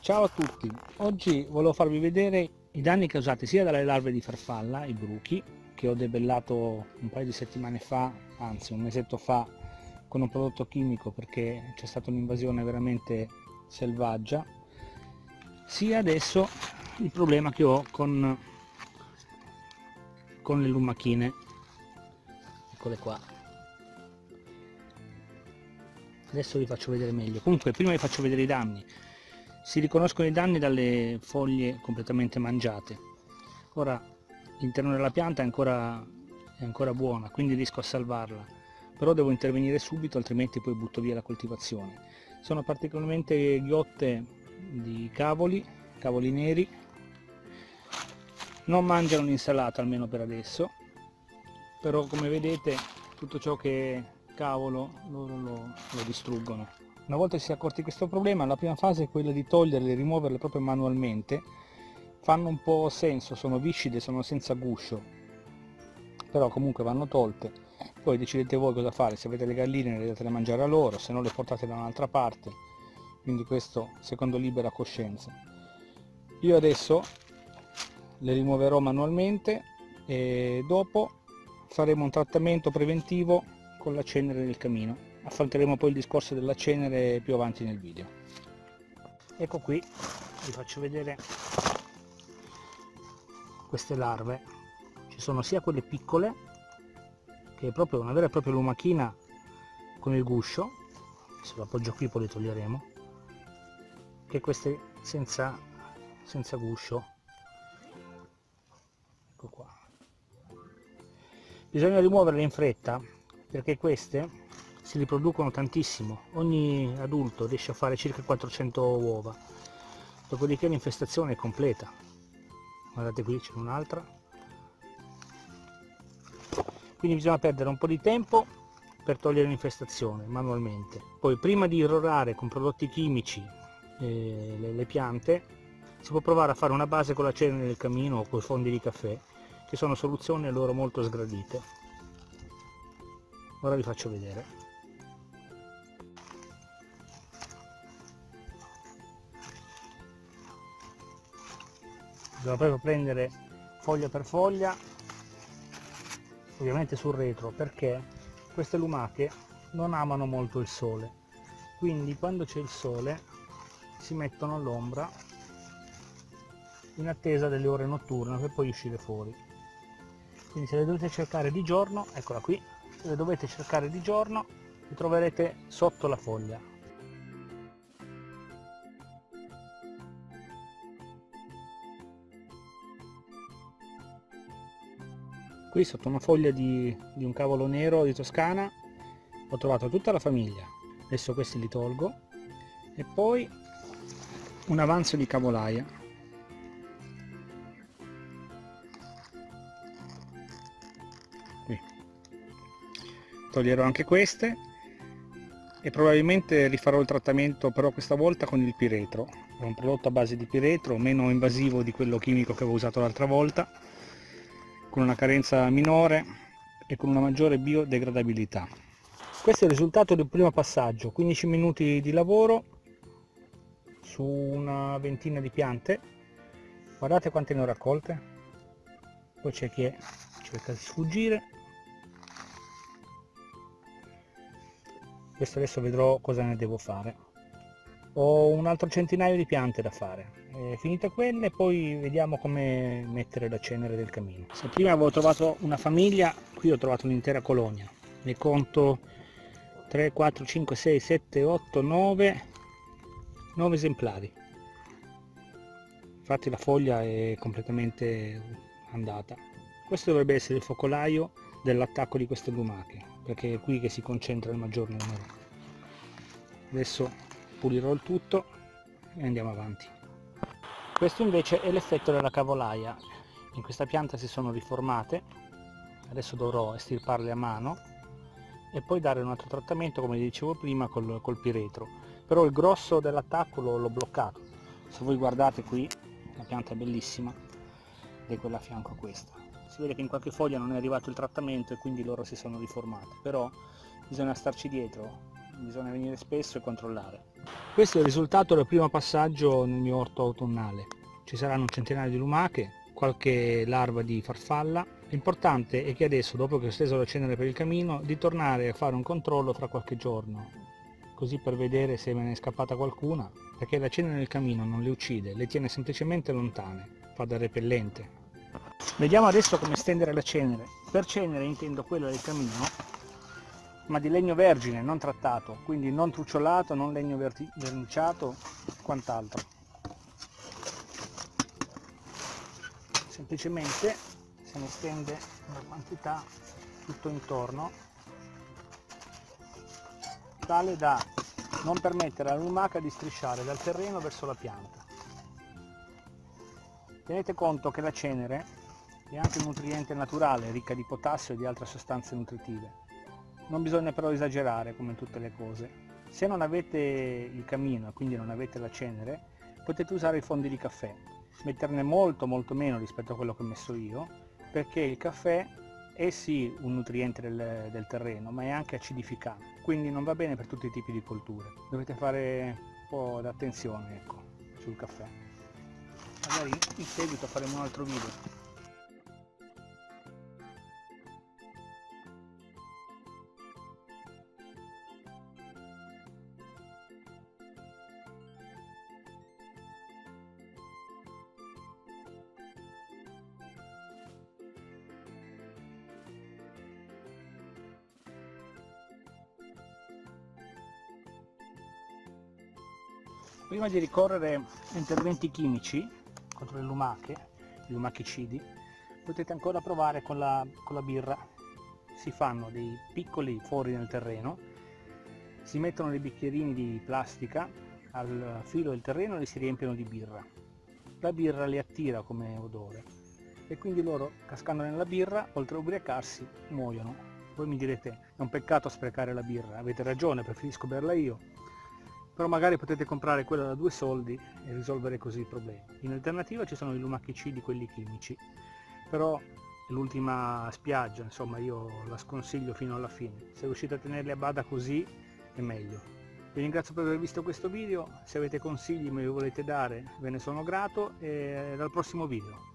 Ciao a tutti, oggi volevo farvi vedere i danni causati sia dalle larve di farfalla, i bruchi, che ho debellato un paio di settimane fa, anzi un mesetto fa, con un prodotto chimico perché c'è stata un'invasione veramente selvaggia, sia adesso il problema che ho con le lumachine, eccole qua. Adesso vi faccio vedere meglio. Comunque prima vi faccio vedere i danni. Si riconoscono i danni dalle foglie completamente mangiate. Ora l'interno della pianta è ancora buona, quindi riesco a salvarla, però devo intervenire subito, altrimenti poi butto via la coltivazione. Sono particolarmente ghiotte di cavoli neri. Non mangiano l'insalata, almeno per adesso, però come vedete tutto ciò che è cavolo loro lo distruggono. Una volta che si è accorti di questo problema, la prima fase è quella di toglierle e rimuoverle proprio manualmente. Fanno un po' senso, sono viscide, sono senza guscio, però comunque vanno tolte. Poi decidete voi cosa fare, se avete le galline le date da mangiare a loro, se no le portate da un'altra parte, quindi questo secondo libera coscienza. Io adesso le rimuoverò manualmente e dopo faremo un trattamento preventivo con la cenere del camino. Affronteremo poi il discorso della cenere più avanti nel video. Ecco qui, vi faccio vedere queste larve. Ci sono sia quelle piccole, che è proprio una vera e propria lumachina con il guscio, se lo appoggio qui poi le toglieremo, che queste senza guscio. Ecco qua. Bisogna rimuoverle in fretta perché queste si riproducono tantissimo, ogni adulto riesce a fare circa 400 uova, dopodiché l'infestazione è completa. Guardate qui c'è un'altra, quindi bisogna perdere un po' di tempo per togliere l'infestazione manualmente. Poi prima di irrorare con prodotti chimici le piante, si può provare a fare una base con la cenere del camino o con i fondi di caffè, che sono soluzioni a loro molto sgradite. Ora vi faccio vedere. Bisogna proprio prendere foglia per foglia, ovviamente sul retro, perché queste lumache non amano molto il sole, quindi quando c'è il sole si mettono all'ombra in attesa delle ore notturne per poi uscire fuori. Quindi se le dovete cercare di giorno, eccola qui, se le dovete cercare di giorno le troverete sotto la foglia. Qui sotto una foglia di un cavolo nero di Toscana ho trovato tutta la famiglia. Adesso questi li tolgo e poi un avanzo di cavolaia. Qui toglierò anche queste e probabilmente rifarò il trattamento, però questa volta con il piretro. È un prodotto a base di piretro, meno invasivo di quello chimico che avevo usato l'altra volta, con una carenza minore e con una maggiore biodegradabilità. Questo è il risultato del primo passaggio, 15 minuti di lavoro su una ventina di piante. Guardate quante ne ho raccolte. Poi c'è chi cerca di sfuggire. Questo adesso vedrò cosa ne devo fare. Ho un altro centinaio di piante da fare. Finite quelle poi vediamo come mettere la cenere del camino. Se prima avevo trovato una famiglia, qui ho trovato un'intera colonia. Ne conto 3, 4, 5, 6, 7, 8, 9 esemplari. Infatti la foglia è completamente andata. Questo dovrebbe essere il focolaio dell'attacco di queste lumache, perché è qui che si concentra il maggior numero. Adesso pulirò il tutto e andiamo avanti. Questo invece è l'effetto della cavolaia. In questa pianta si sono riformate, adesso dovrò estirparle a mano e poi dare un altro trattamento, come dicevo prima, col piretro. Però il grosso dell'attacco l'ho bloccato. Se voi guardate qui, la pianta è bellissima ed è quella a fianco a questa. Si vede che in qualche foglia non è arrivato il trattamento e quindi loro si sono riformate, però bisogna starci dietro. bisogna venire spesso e controllare. Questo è il risultato del primo passaggio nel mio orto autunnale. Ci saranno un centinaio di lumache, qualche larva di farfalla. L'importante è che adesso, dopo che ho steso la cenere per il camino, di tornare a fare un controllo fra qualche giorno, così per vedere se me ne è scappata qualcuna, perché la cenere nel camino non le uccide, le tiene semplicemente lontane, fa da repellente. Vediamo adesso come stendere la cenere. Per cenere intendo quella del camino, ma di legno vergine, non trattato, quindi non trucciolato, non legno verniciato, quant'altro. Semplicemente se ne stende una quantità tutto intorno, tale da non permettere alla lumaca di strisciare dal terreno verso la pianta. Tenete conto che la cenere è anche un nutriente naturale, ricca di potassio e di altre sostanze nutritive. Non bisogna però esagerare, come in tutte le cose. Se non avete il camino e quindi non avete la cenere, potete usare i fondi di caffè, metterne molto meno rispetto a quello che ho messo io, perché il caffè è sì un nutriente del terreno, ma è anche acidificante, quindi non va bene per tutti i tipi di colture. Dovete fare un po' d'attenzione, ecco, sul caffè. Magari in seguito faremo un altro video. Prima di ricorrere a interventi chimici contro le lumache, i lumachicidi, potete ancora provare con la birra. Si fanno dei piccoli fori nel terreno, si mettono dei bicchierini di plastica al filo del terreno e li si riempiono di birra. La birra li attira come odore e quindi loro, cascando nella birra, oltre a ubriacarsi, muoiono. Voi mi direte, è un peccato sprecare la birra, avete ragione, preferisco berla io. Però magari potete comprare quella da 2 soldi e risolvere così il problema. In alternativa ci sono i lumachicidi, quelli chimici, però è l'ultima spiaggia, insomma io la sconsiglio fino alla fine. Se riuscite a tenerli a bada così è meglio. Vi ringrazio per aver visto questo video, se avete consigli me li volete dare ve ne sono grato e al prossimo video.